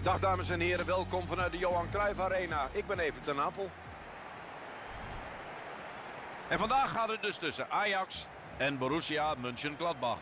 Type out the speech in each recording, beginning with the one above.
Dag dames en heren, welkom vanuit de Johan Cruijff Arena. Ik ben even ten Apel. En vandaag gaat het dus tussen Ajax en Borussia Mönchengladbach.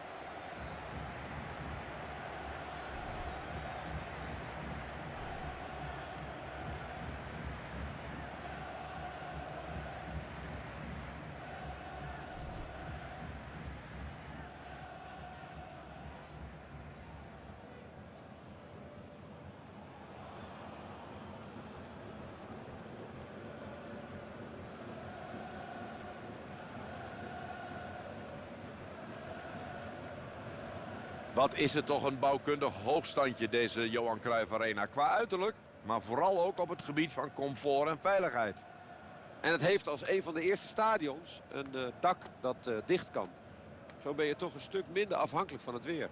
Wat is het toch een bouwkundig hoogstandje, deze Johan Cruijff Arena. Qua uiterlijk, maar vooral ook op het gebied van comfort en veiligheid. En het heeft als een van de eerste stadions een dak dat dicht kan. Zo ben je toch een stuk minder afhankelijk van het weer.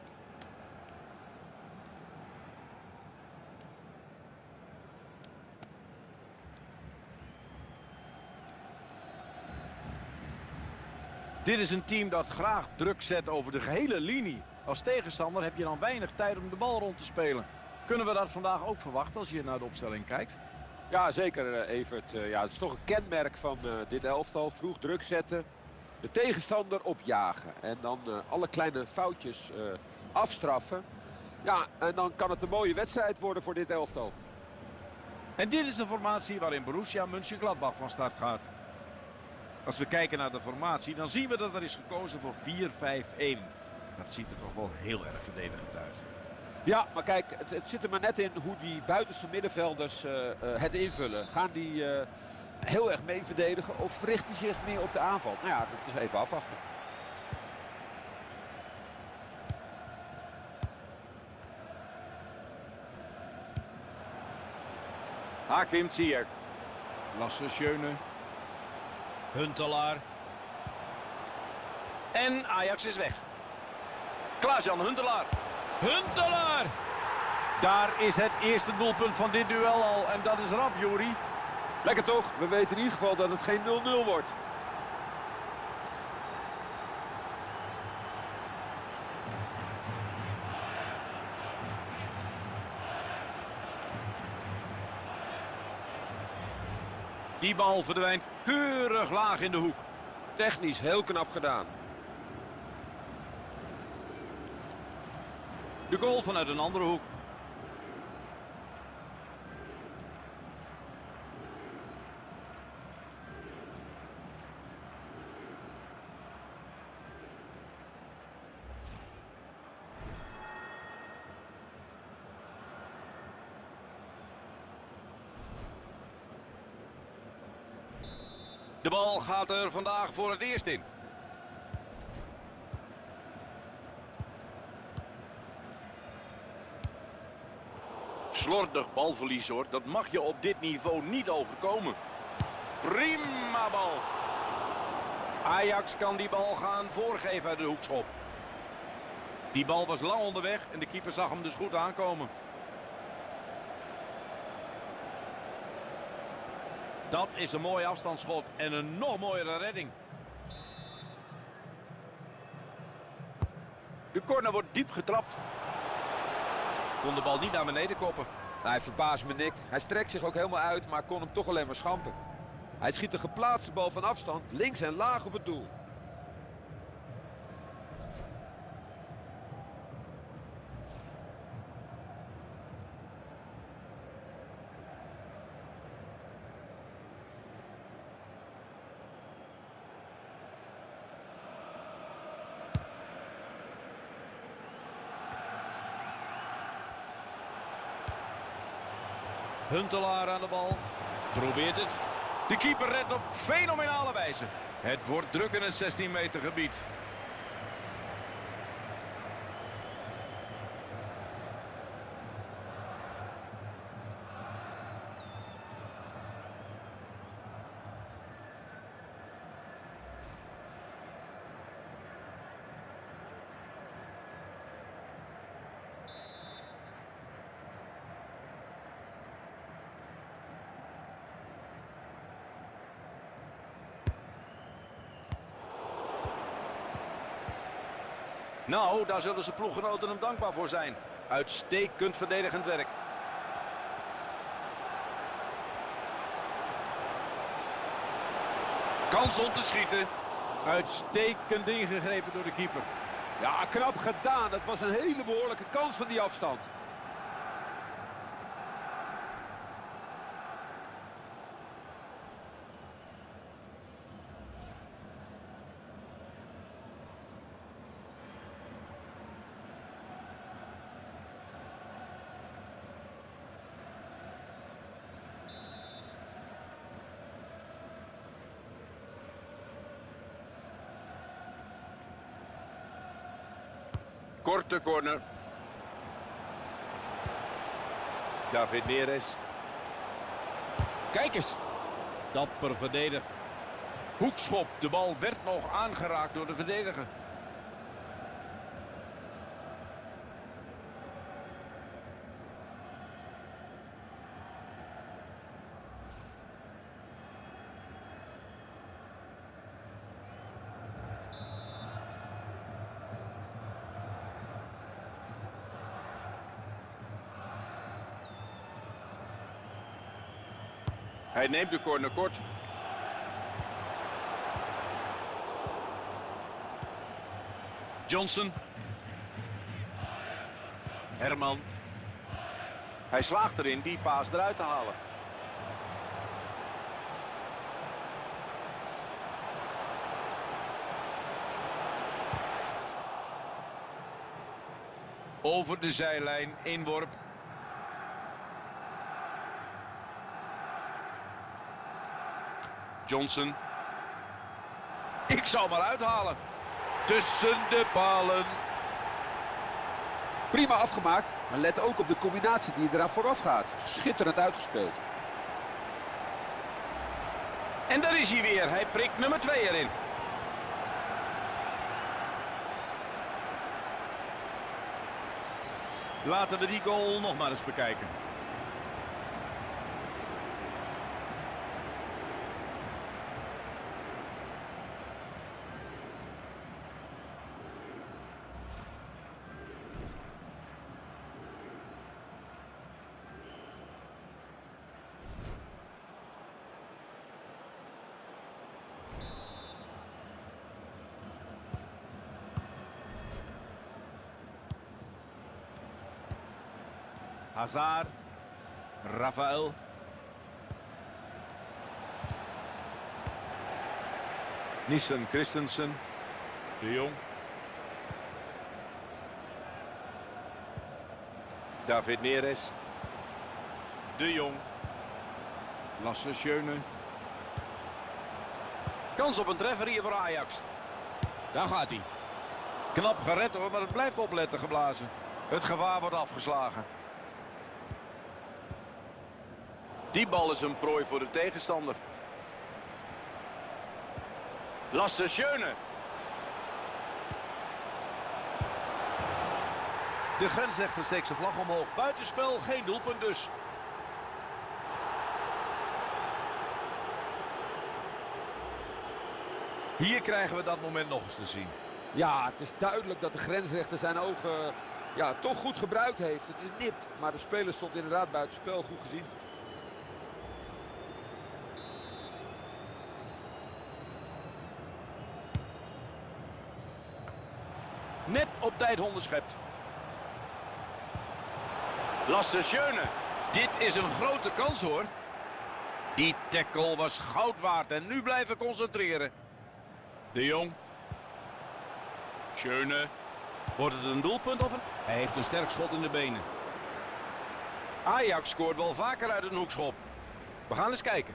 Dit is een team dat graag druk zet over de gehele linie. Als tegenstander heb je dan weinig tijd om de bal rond te spelen. Kunnen we dat vandaag ook verwachten als je naar de opstelling kijkt? Ja, zeker Evert. Ja, het is toch een kenmerk van dit elftal. Vroeg druk zetten, de tegenstander opjagen. En dan alle kleine foutjes afstraffen. Ja, en dan kan het een mooie wedstrijd worden voor dit elftal. En dit is de formatie waarin Borussia Mönchengladbach van start gaat. Als we kijken naar de formatie, dan zien we dat er is gekozen voor 4-5-1. Dat ziet er toch wel heel erg verdedigend uit. Ja, maar kijk, het zit er maar net in hoe die buitenste middenvelders het invullen. Gaan die heel erg mee verdedigen of richt hij zich meer op de aanval? Nou ja, dat is even afwachten. Hakim Ziyech. Lasse Schöne. Huntelaar. En Ajax is weg. Klaas-Jan Huntelaar. Huntelaar! Daar is het eerste doelpunt van dit duel al. En dat is rap, Juri. Lekker toch? We weten in ieder geval dat het geen 0-0 wordt. Die bal verdwijnt keurig laag in de hoek. Technisch heel knap gedaan. De goal vanuit een andere hoek. De bal gaat er vandaag voor het eerst in. Slordig balverlies hoor, dat mag je op dit niveau niet overkomen. Prima bal. Ajax kan die bal gaan voorgeven uit de hoekschop. Die bal was lang onderweg en de keeper zag hem dus goed aankomen. Dat is een mooi afstandsschot en een nog mooiere redding. De corner wordt diep getrapt. Kon de bal niet naar beneden koppen. Nou, hij verbaast me niks. Hij strekt zich ook helemaal uit, maar kon hem toch alleen maar schampen. Hij schiet de geplaatste bal van afstand, links en laag op het doel. Huntelaar aan de bal. Probeert het. De keeper redt op fenomenale wijze. Het wordt druk in het 16 meter gebied. Nou, daar zullen ze ploeggenoten hem dankbaar voor zijn. Uitstekend verdedigend werk. Kans om te schieten. Uitstekend ingegrepen door de keeper. Ja, knap gedaan. Het was een hele behoorlijke kans van die afstand. Korte corner. David Neres. Kijk eens. Dapper verdedigd. Hoekschop. De bal werd nog aangeraakt door de verdediger. Hij neemt de corner kort. Johnson. Herman. Hij slaagt erin die paas eruit te halen. Over de zijlijn, inworp. Johnson. Ik zal maar uithalen. Tussen de palen. Prima afgemaakt, maar let ook op de combinatie die eraan vooraf gaat. Schitterend uitgespeeld. En daar is hij weer. Hij prikt nummer 2 erin. Laten we die goal nog maar eens bekijken. Hazard. Rafael. Nissen Christensen. De Jong. David Neres. De Jong. Lasse Schöne. Kans op een treffer hier voor Ajax. Daar gaat hij. Knap gered hoor, maar het blijft opletten geblazen. Het gevaar wordt afgeslagen. Die bal is een prooi voor de tegenstander. Lasse Schöne. De grensrechter steekt zijn vlag omhoog. Buitenspel, geen doelpunt dus. Hier krijgen we dat moment nog eens te zien. Ja, het is duidelijk dat de grensrechter zijn ogen toch goed gebruikt heeft. Het is nipt, maar de speler stond inderdaad buitenspel, goed gezien. Net op tijd onderschept. Lasse Schöne. Dit is een grote kans hoor. Die tackle was goud waard en nu blijven concentreren. De Jong. Schöne. Wordt het een doelpunt of een... Hij heeft een sterk schot in de benen. Ajax scoort wel vaker uit een hoekschop. We gaan eens kijken.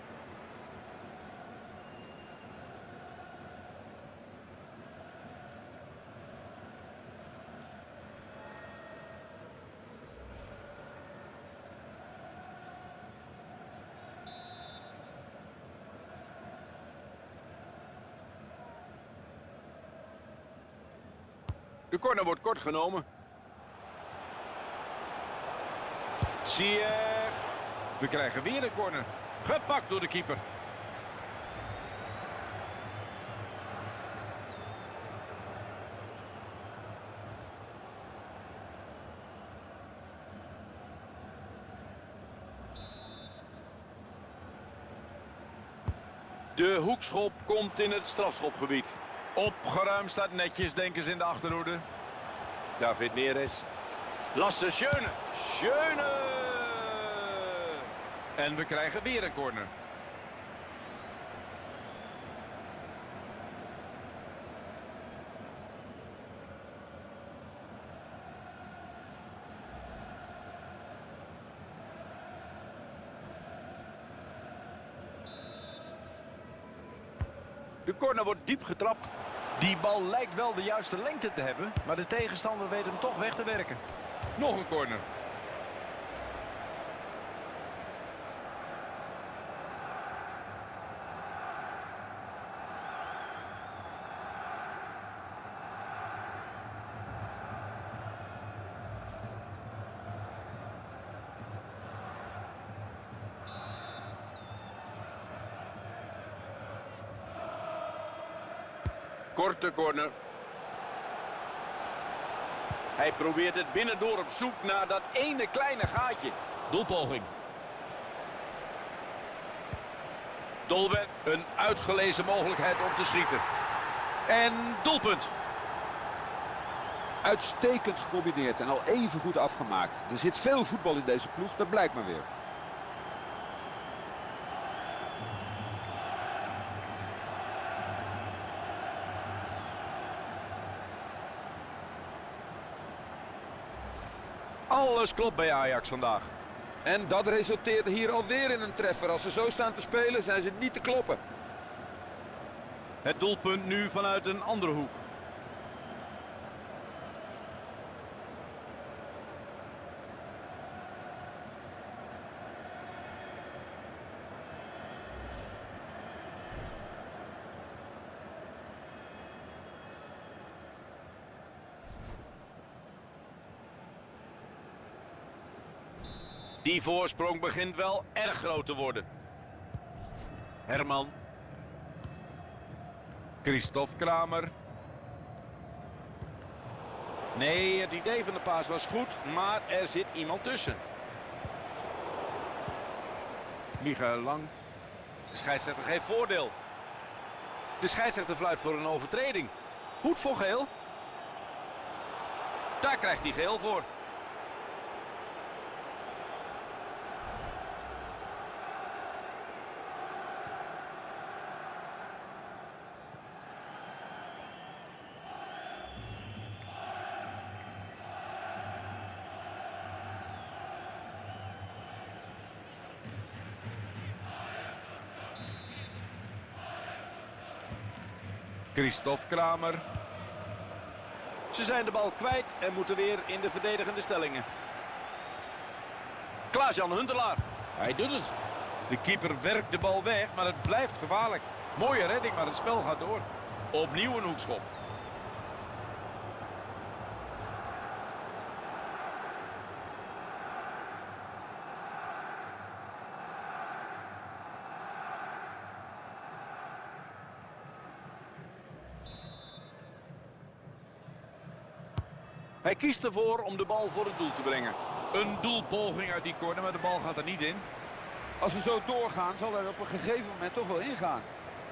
De corner wordt kort genomen. Ziyech. We krijgen weer een corner. Gepakt door de keeper. De hoekschop komt in het strafschopgebied. Opgeruimd staat netjes, denken ze in de achterhoede. David Neres. Lasse Schöne. Schöne. En we krijgen weer een corner. De corner wordt diep getrapt. Die bal lijkt wel de juiste lengte te hebben, maar de tegenstander weet hem toch weg te werken. Nog een corner. Korte corner. Hij probeert het binnendoor op zoek naar dat ene kleine gaatje. Doelpoging. Dolberg, een uitgelezen mogelijkheid om te schieten. En doelpunt. Uitstekend gecombineerd en al even goed afgemaakt. Er zit veel voetbal in deze ploeg, dat blijkt maar weer. Alles klopt bij Ajax vandaag. En dat resulteerde hier alweer in een treffer. Als ze zo staan te spelen zijn ze niet te kloppen. Het doelpunt nu vanuit een andere hoek. Die voorsprong begint wel erg groot te worden. Herman. Christophe Kramer. Nee, het idee van de paas was goed, maar er zit iemand tussen. Michael Lang. De scheidsrechter geeft voordeel. De scheidsrechter fluit voor een overtreding. Goed voor geel. Daar krijgt hij geel voor. Christophe Kramer. Ze zijn de bal kwijt en moeten weer in de verdedigende stellingen. Klaas-Jan Huntelaar. Hij doet het. De keeper werkt de bal weg, maar het blijft gevaarlijk. Mooie redding, maar het spel gaat door. Opnieuw een hoekschop. Hij kiest ervoor om de bal voor het doel te brengen. Een doelpoging uit die corner, maar de bal gaat er niet in. Als we zo doorgaan zal er op een gegeven moment toch wel ingaan.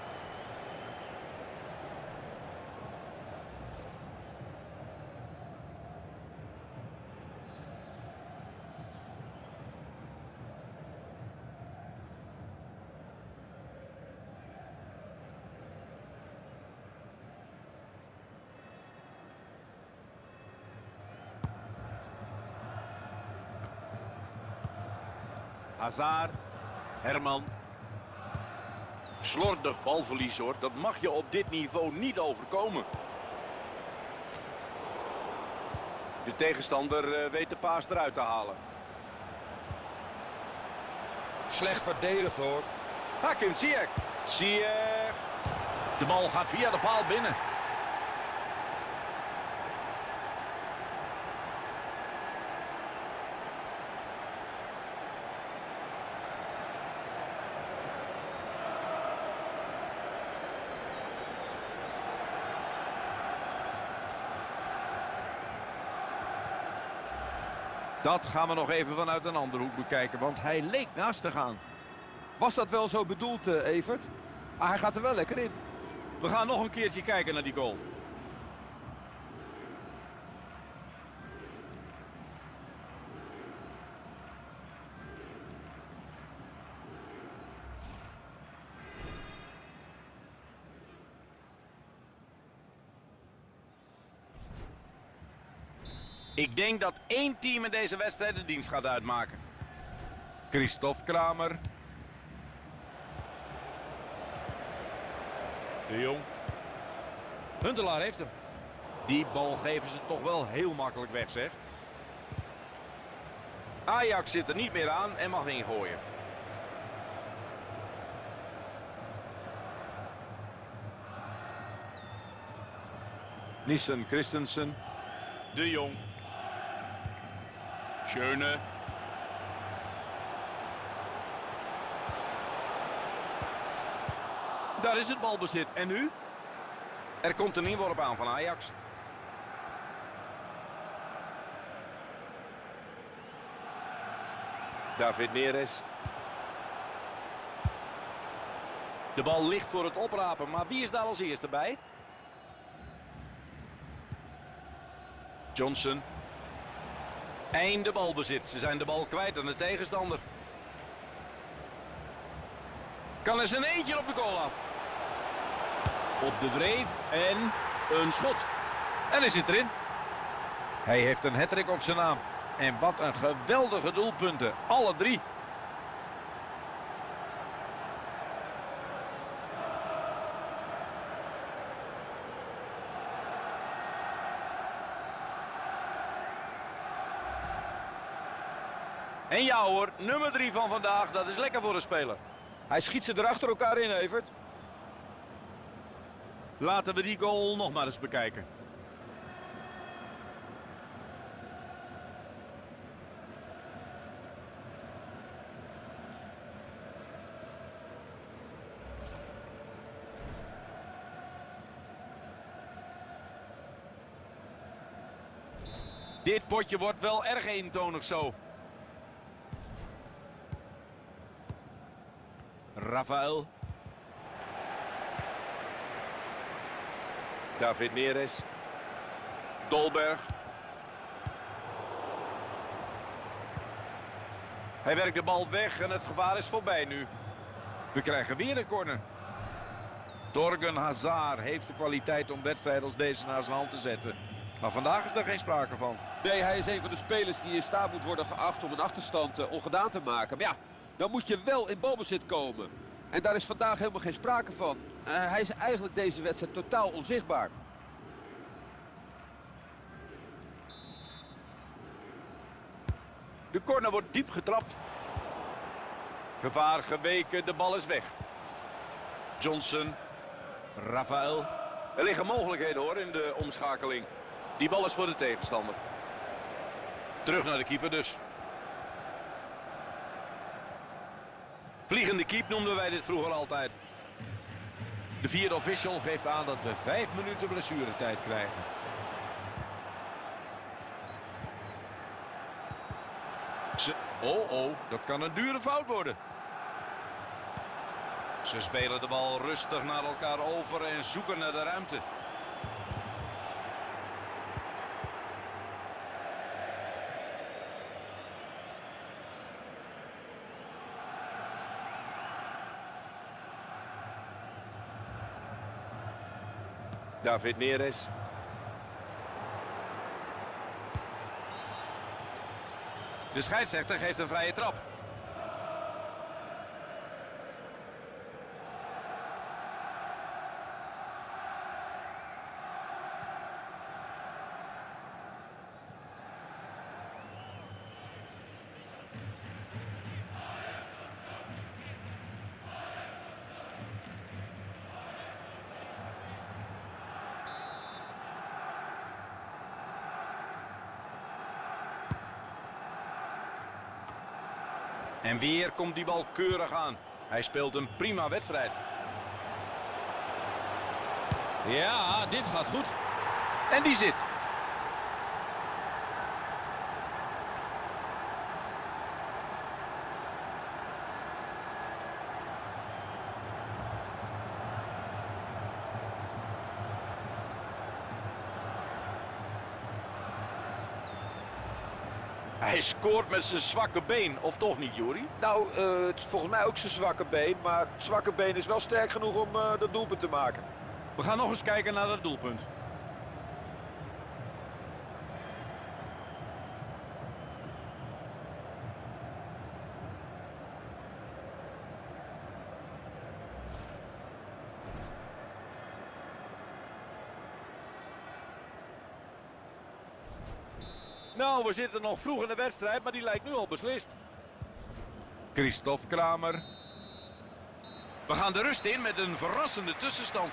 Hazard, Herman. Slordig balverlies hoor, dat mag je op dit niveau niet overkomen. De tegenstander weet de paas eruit te halen. Slecht verdedigd hoor. Hakim Ziyech. Ziyech. De bal gaat via de paal binnen. Dat gaan we nog even vanuit een andere hoek bekijken, want hij leek naast te gaan. Was dat wel zo bedoeld, Evert? Ah, hij gaat er wel lekker in. We gaan nog een keertje kijken naar die goal. Ik denk dat één team in deze wedstrijd de dienst gaat uitmaken. Christophe Kramer. De Jong. Huntelaar heeft hem. Die bal geven ze toch wel heel makkelijk weg, zeg. Ajax zit er niet meer aan en mag ingooien. Nissen Christensen. De Jong. Schöne. Daar is het balbezit. En nu? Er komt een inworp aan van Ajax. David Neres. De bal ligt voor het oprapen, maar wie is daar als eerste bij? Johnson. Einde balbezit. Ze zijn de bal kwijt aan de tegenstander. Kan er zijn eentje op de goal af. Op de wreef en een schot. En hij zit erin. Hij heeft een hattrick op zijn naam. En wat een geweldige doelpunten. Alle drie. En ja hoor, nummer 3 van vandaag, dat is lekker voor een speler. Hij schiet ze er achter elkaar in, Evert. Laten we die goal nog maar eens bekijken. Dit potje wordt wel erg eentonig zo. Rafael. David Neres. Dolberg. Hij werkt de bal weg en het gevaar is voorbij nu. We krijgen weer een corner. Torgan Hazard heeft de kwaliteit om wedstrijden als deze naar zijn hand te zetten. Maar vandaag is er geen sprake van. Nee, hij is een van de spelers die in staat moet worden geacht om een achterstand ongedaan te maken. Maar ja, dan moet je wel in balbezit komen. En daar is vandaag helemaal geen sprake van. Hij is eigenlijk deze wedstrijd totaal onzichtbaar. De corner wordt diep getrapt. Gevaar geweken, de bal is weg. Johnson. Rafael. Er liggen mogelijkheden hoor in de omschakeling. Die bal is voor de tegenstander. Terug naar de keeper dus. Vliegende keep noemden wij dit vroeger altijd. De vierde official geeft aan dat we 5 minuten blessuretijd krijgen. Oh, dat kan een dure fout worden. Ze spelen de bal rustig naar elkaar over en zoeken naar de ruimte. David Neres. De scheidsrechter geeft een vrije trap. En weer komt die bal keurig aan. Hij speelt een prima wedstrijd. Ja, dit gaat goed. En die zit. Hij scoort met zijn zwakke been, of toch niet, Juri? Nou, het is volgens mij ook zijn zwakke been. Maar het zwakke been is wel sterk genoeg om dat doelpunt te maken. We gaan nog eens kijken naar dat doelpunt. Nou, we zitten nog vroeg in de wedstrijd, maar die lijkt nu al beslist. Christophe Kramer. We gaan de rust in met een verrassende tussenstand.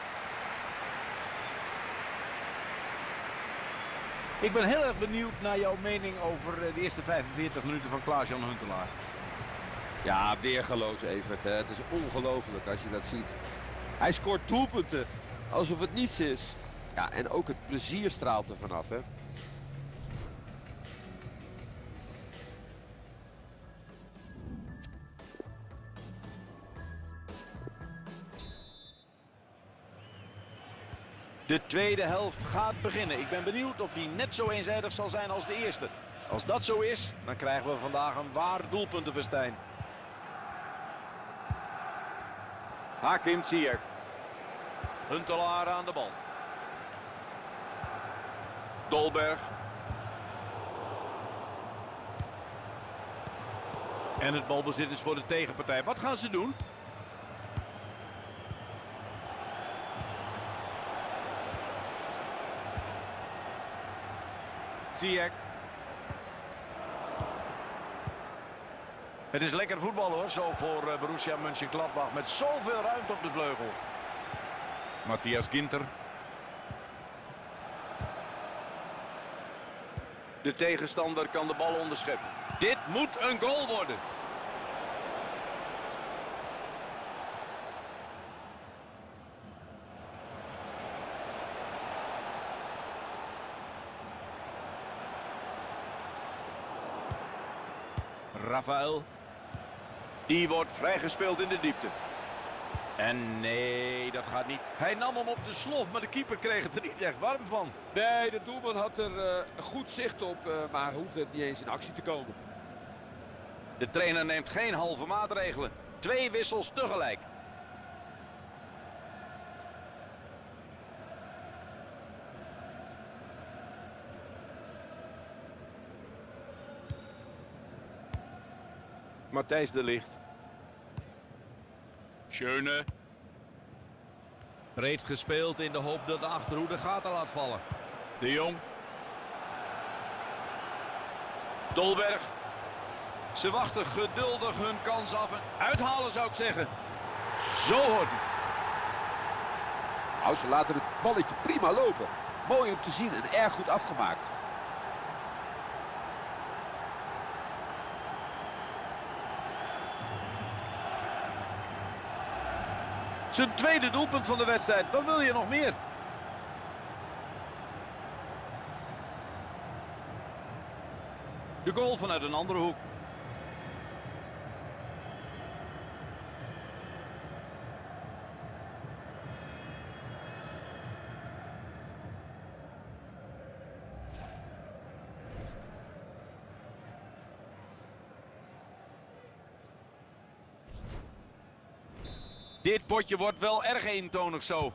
Ik ben heel erg benieuwd naar jouw mening over de eerste 45 minuten van Klaas-Jan Huntelaar. Ja, weergeloos Evert. Hè. Het is ongelooflijk als je dat ziet. Hij scoort doelpunten alsof het niets is. Ja, en ook het plezier straalt er vanaf, hè. De tweede helft gaat beginnen. Ik ben benieuwd of die net zo eenzijdig zal zijn als de eerste. Als dat zo is, dan krijgen we vandaag een waar doelpuntenfestijn. Hakim Ziyech. Huntelaar aan de bal. Dolberg. En het balbezit is voor de tegenpartij. Wat gaan ze doen? Ziyech. Het is lekker voetbal hoor, zo voor Borussia Mönchengladbach met zoveel ruimte op de vleugel. Matthias Ginter. De tegenstander kan de bal onderscheppen. Dit moet een goal worden. Rafael. Die wordt vrijgespeeld in de diepte. En nee, dat gaat niet. Hij nam hem op de slof, maar de keeper kreeg het er niet echt warm van. Nee, de doelman had er goed zicht op, maar hoefde het niet eens in actie te komen. De trainer neemt geen halve maatregelen. 2 wissels tegelijk. Matthijs de Ligt. Schöne. Breed gespeeld in de hoop dat de achterhoede gaten laat vallen. De Jong. Dolberg. Ze wachten geduldig hun kans af. Uithalen zou ik zeggen. Zo hoort het. Nou, ze laten het balletje prima lopen. Mooi om te zien en erg goed afgemaakt. Zijn tweede doelpunt van de wedstrijd. Wat wil je nog meer? De goal vanuit een andere hoek. Dit potje wordt wel erg eentonig zo.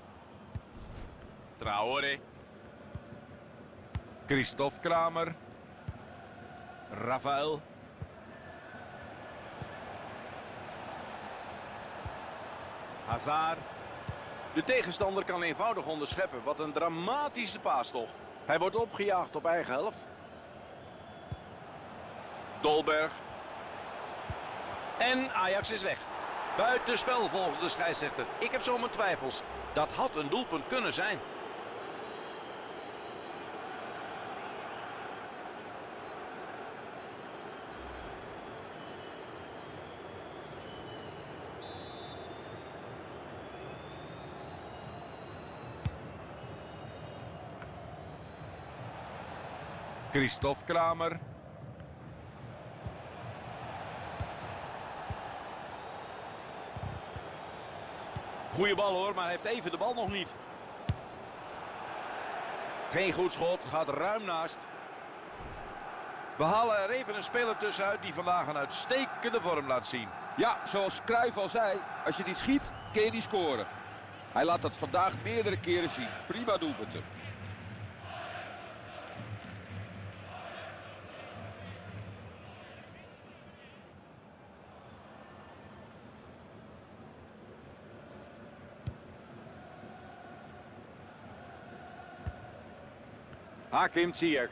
Traoré. Christophe Kramer. Rafael. Hazard. De tegenstander kan eenvoudig onderscheppen. Wat een dramatische paas toch. Hij wordt opgejaagd op eigen helft. Dolberg. En Ajax is weg. Buitenspel volgens de scheidsrechter. Ik heb zo mijn twijfels. Dat had een doelpunt kunnen zijn. Christophe Kramer. Goeie bal hoor, maar hij heeft even de bal nog niet. Geen goed schot, gaat ruim naast. We halen er even een speler tussenuit die vandaag een uitstekende vorm laat zien. Ja, zoals Cruijff al zei, als je niet schiet, kun je niet scoren. Hij laat dat vandaag meerdere keren zien. Prima doelpunten. Hakim Ziyech.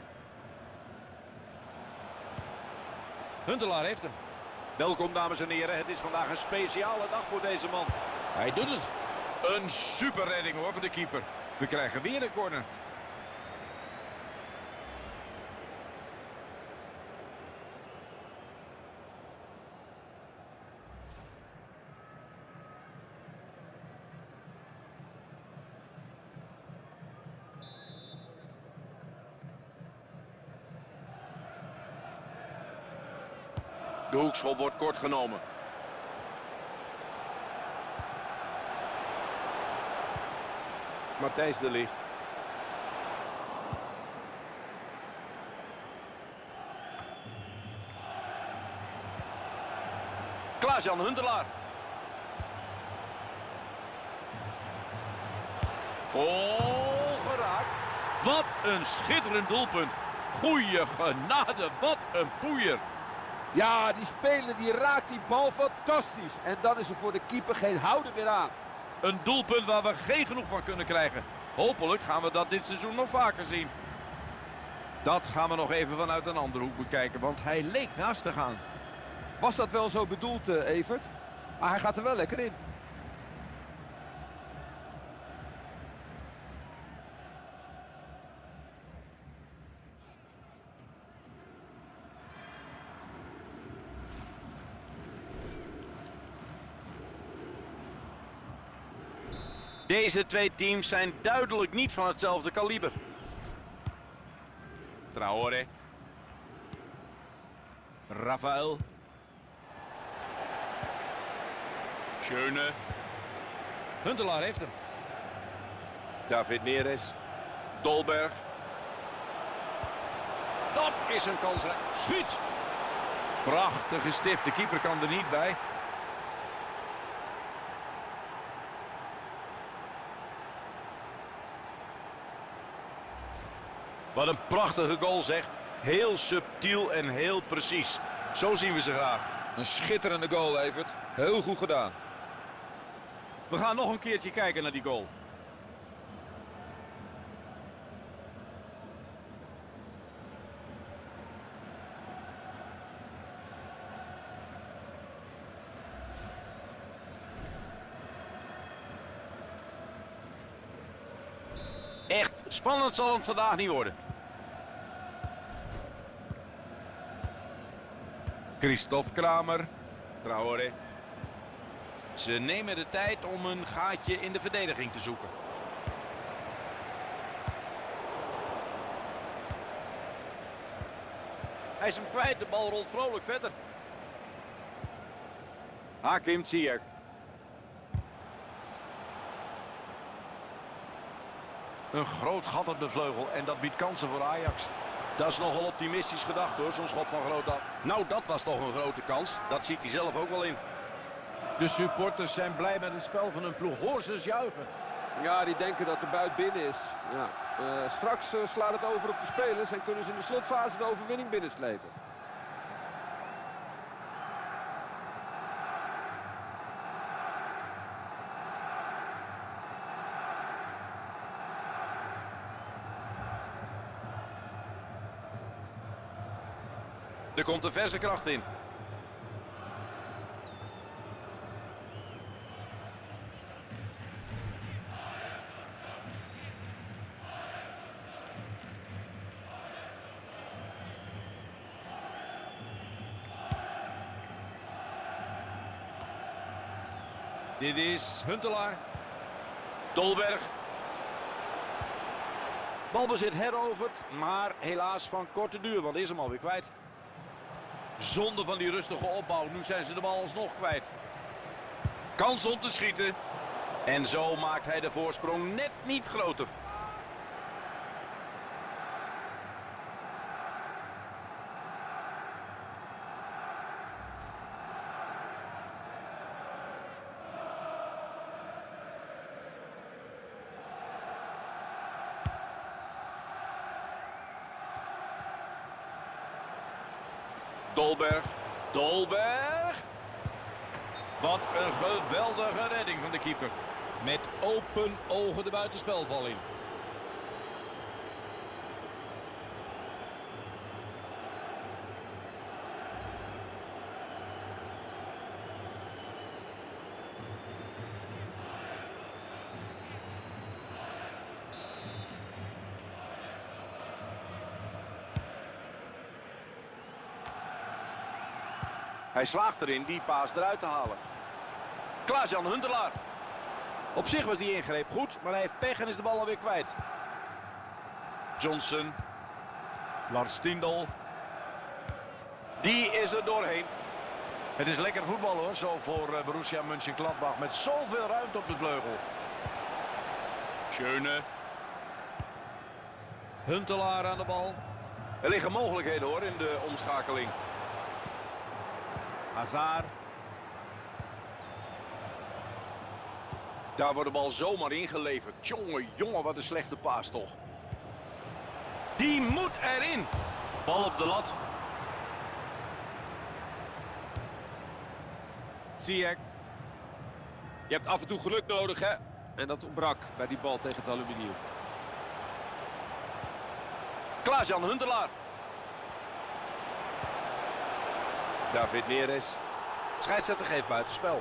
Huntelaar heeft hem. Welkom dames en heren, het is vandaag een speciale dag voor deze man. Hij doet het. Een super redding hoor voor de keeper. We krijgen weer een corner. De hoekschop wordt kort genomen. Matthijs de Ligt. Klaas-Jan Huntelaar. Vol geraakt. Wat een schitterend doelpunt. Goeie genade, wat een poeier. Ja, die speler die raakt die bal fantastisch. En dan is er voor de keeper geen houden meer aan. Een doelpunt waar we geen genoeg van kunnen krijgen. Hopelijk gaan we dat dit seizoen nog vaker zien. Dat gaan we nog even vanuit een andere hoek bekijken, want hij leek naast te gaan. Was dat wel zo bedoeld, Evert? Maar hij gaat er wel lekker in. Deze twee teams zijn duidelijk niet van hetzelfde kaliber. Traoré. Rafael. Schöne. Huntelaar heeft hem. David Neres. Dolberg. Dat is een kans. Schiet! Prachtige stift. De keeper kan er niet bij. Wat een prachtige goal zeg. Heel subtiel en heel precies. Zo zien we ze graag. Een schitterende goal, Evert. Heel goed gedaan. We gaan nog een keertje kijken naar die goal. Echt spannend zal het vandaag niet worden. Christophe Kramer. Traoré. Ze nemen de tijd om een gaatje in de verdediging te zoeken. Hij is hem kwijt, de bal rolt vrolijk verder. Hakim Ziyech. Een groot gat op de vleugel en dat biedt kansen voor Ajax. Dat is nogal optimistisch gedacht hoor, zo'n schot van groot af. Nou, dat was toch een grote kans. Dat ziet hij zelf ook wel in. De supporters zijn blij met het spel van hun ploeg. Hoor ze juichen. Ja, die denken dat de buit binnen is. Ja. Straks slaat het over op de spelers en kunnen ze in de slotfase de overwinning binnenslepen. Er komt een verse kracht in. Dit is Huntelaar. Dolberg. Balbezit heroverd, maar helaas van korte duur, want is hem alweer kwijt. Zonde van die rustige opbouw. Nu zijn ze de bal alsnog kwijt. Kans om te schieten. En zo maakt hij de voorsprong net niet groter. Dolberg. Dolberg. Wat een geweldige redding van de keeper. Met open ogen de buitenspelval in. Hij slaagt erin die paas eruit te halen. Klaas-Jan Huntelaar. Op zich was die ingreep goed, maar hij heeft pech en is de bal alweer kwijt. Johnson. Lars Stindl. Die is er doorheen. Het is lekker voetbal hoor, zo voor Borussia Mönchengladbach. Met zoveel ruimte op de vleugel. Schöne. Huntelaar aan de bal. Er liggen mogelijkheden hoor in de omschakeling. Hazard. Daar wordt de bal zomaar ingeleverd. Jongen, jongen, wat een slechte paas toch. Die moet erin. Bal op de lat. Ziyech. Je hebt af en toe geluk nodig, hè? En dat ontbrak bij die bal tegen het aluminium. Klaas-Jan Huntelaar. David Neres. Scheidsrechter geeft buitenspel.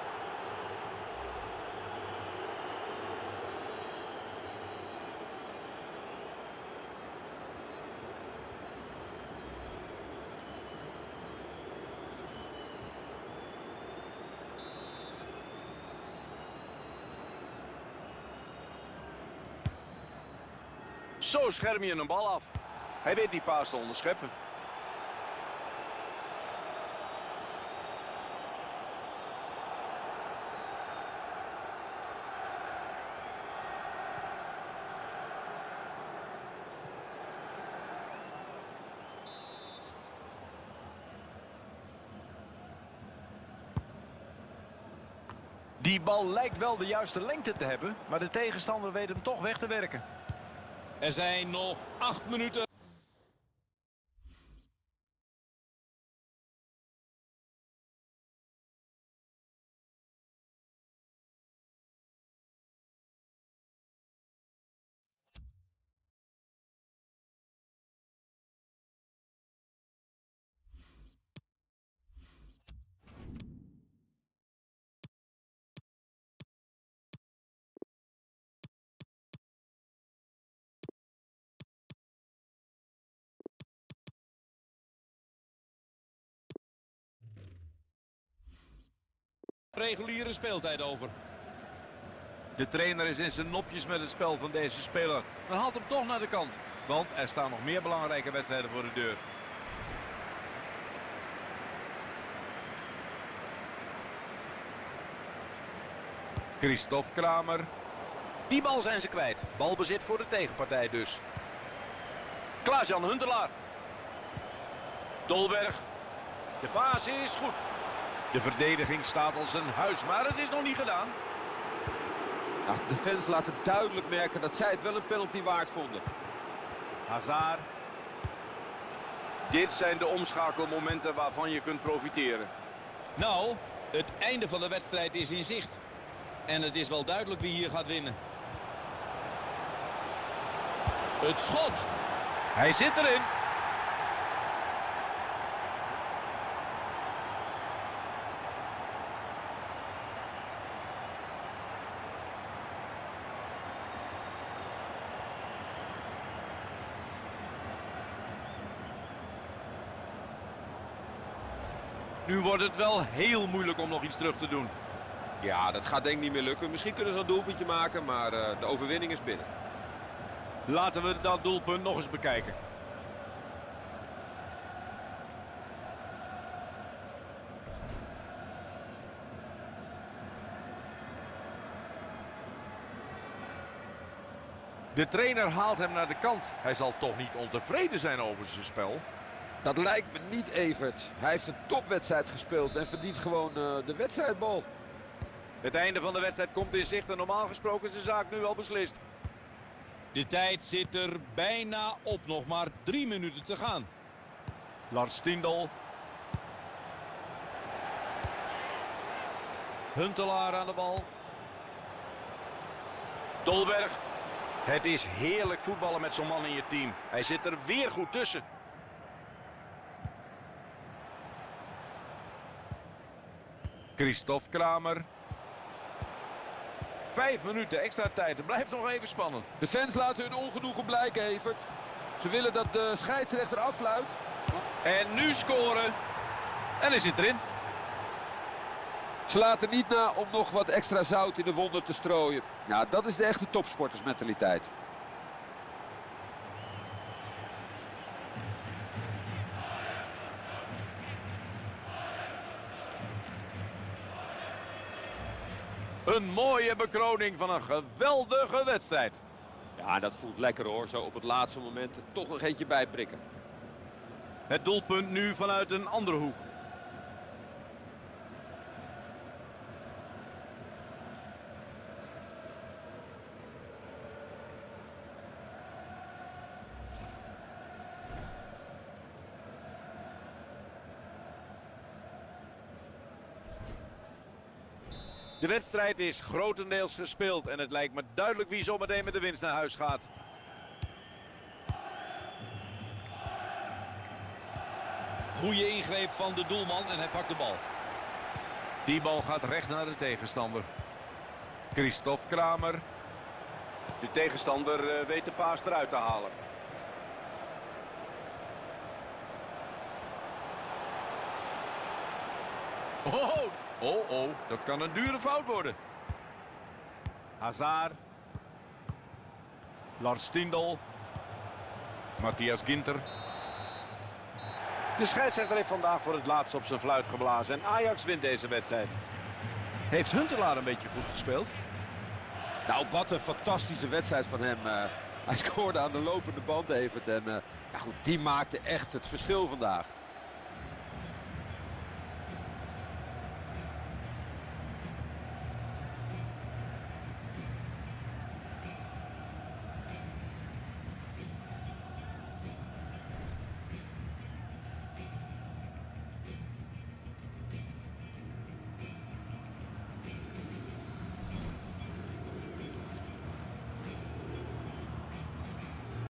Zo scherm je een bal af. Hij weet die paas te onderscheppen. Die bal lijkt wel de juiste lengte te hebben, maar de tegenstander weet hem toch weg te werken. Er zijn nog 8 minuten. Reguliere speeltijd over. De trainer is in zijn nopjes met het spel van deze speler. Dan haalt hem toch naar de kant. Want er staan nog meer belangrijke wedstrijden voor de deur. Christophe Kramer. Die bal zijn ze kwijt. Balbezit voor de tegenpartij dus. Klaas-Jan Huntelaar. Dolberg. De paas is goed. De verdediging staat als een huis, maar het is nog niet gedaan. Nou, de fans laten duidelijk merken dat zij het wel een penalty waard vonden. Hazard. Dit zijn de omschakelmomenten waarvan je kunt profiteren. Nou, het einde van de wedstrijd is in zicht. En het is wel duidelijk wie hier gaat winnen. Het schot. Hij zit erin. Nu wordt het wel heel moeilijk om nog iets terug te doen. Ja, dat gaat denk ik niet meer lukken. Misschien kunnen ze een doelpuntje maken, maar de overwinning is binnen. Laten we dat doelpunt nog eens bekijken. De trainer haalt hem naar de kant. Hij zal toch niet ontevreden zijn over zijn spel. Dat lijkt me niet, Evert. Hij heeft een topwedstrijd gespeeld en verdient gewoon de wedstrijdbal. Het einde van de wedstrijd komt in zicht en normaal gesproken is de zaak nu al beslist. De tijd zit er bijna op. Nog maar 3 minuten te gaan. Lars Stindl. Huntelaar aan de bal. Dolberg. Het is heerlijk voetballen met zo'n man in je team. Hij zit er weer goed tussen. Christophe Kramer. 5 minuten extra tijd. Het blijft nog even spannend. De fans laten hun ongenoegen blijken, Evert. Ze willen dat de scheidsrechter affluit. En nu scoren. En hij zit erin. Ze laten niet na om nog wat extra zout in de wonden te strooien. Ja, dat is de echte topsportersmentaliteit. Een mooie bekroning van een geweldige wedstrijd. Ja, dat voelt lekker hoor. Zo op het laatste moment er toch nog eentje bijprikken. Het doelpunt nu vanuit een andere hoek. De wedstrijd is grotendeels gespeeld en het lijkt me duidelijk wie zometeen met de winst naar huis gaat. Goede ingreep van de doelman en hij pakt de bal. Die bal gaat recht naar de tegenstander. Christophe Kramer. De tegenstander weet de paas eruit te halen. Oh, dat kan een dure fout worden. Hazard. Lars Stindl. Matthias Ginter. De scheidsrechter heeft vandaag voor het laatst op zijn fluit geblazen. En Ajax wint deze wedstrijd. Heeft Huntelaar een beetje goed gespeeld? Nou, wat een fantastische wedstrijd van hem. Hij scoorde aan de lopende band, Evert. En ja, goed, die maakte echt het verschil vandaag.